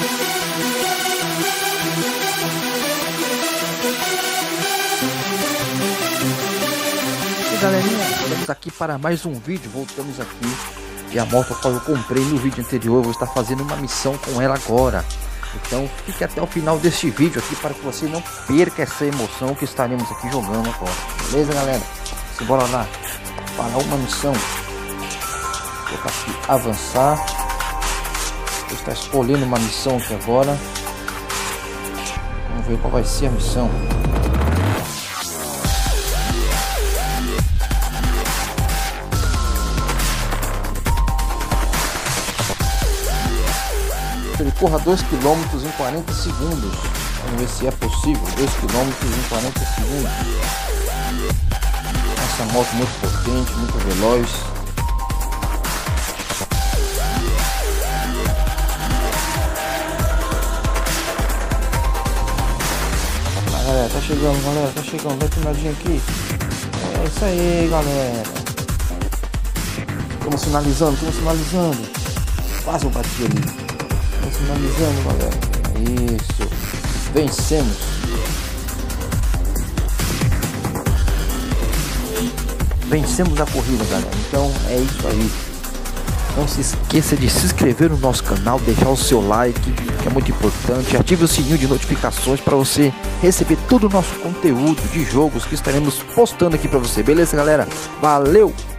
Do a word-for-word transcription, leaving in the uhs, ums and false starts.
E galerinha, estamos aqui para mais um vídeo. Voltamos aqui. E a moto que eu comprei no vídeo anterior, eu vou estar fazendo uma missão com ela agora. Então fique até o final deste vídeo aqui para que você não perca essa emoção que estaremos aqui jogando agora. Beleza, galera? Simbora lá para uma missão. Vou colocar aqui avançar. Vou estar escolhendo uma missão aqui agora. Vamos ver qual vai ser a missão. Ele corra dois quilômetros em quarenta segundos. Vamos ver se é possível. dois quilômetros em quarenta segundos. Essa moto muito potente, muito veloz. Ah, galera, tá chegando, galera, tá chegando. Vai finadinho aqui. É isso aí, galera. Estamos finalizando, estamos finalizando. Quase eu bati ali. Finalizando, galera. Isso. Vencemos. Vencemos a corrida, galera. Então é isso aí. Não se esqueça de se inscrever no nosso canal, deixar o seu like, que é muito importante. Ative o sininho de notificações para você receber todo o nosso conteúdo de jogos que estaremos postando aqui para você. Beleza, galera? Valeu!